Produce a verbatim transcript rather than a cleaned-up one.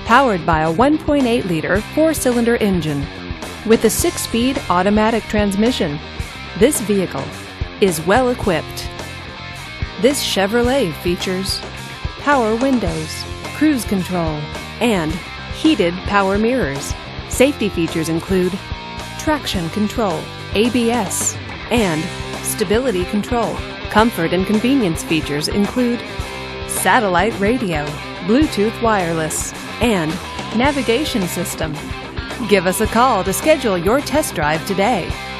powered by a one point eight liter four-cylinder engine with a six-speed automatic transmission. This vehicle is well equipped. This Chevrolet features power windows, cruise control, and heated power mirrors. Safety features include traction control, A B S, and stability control. Comfort and convenience features include satellite radio, Bluetooth wireless, and navigation system. Give us a call to schedule your test drive today.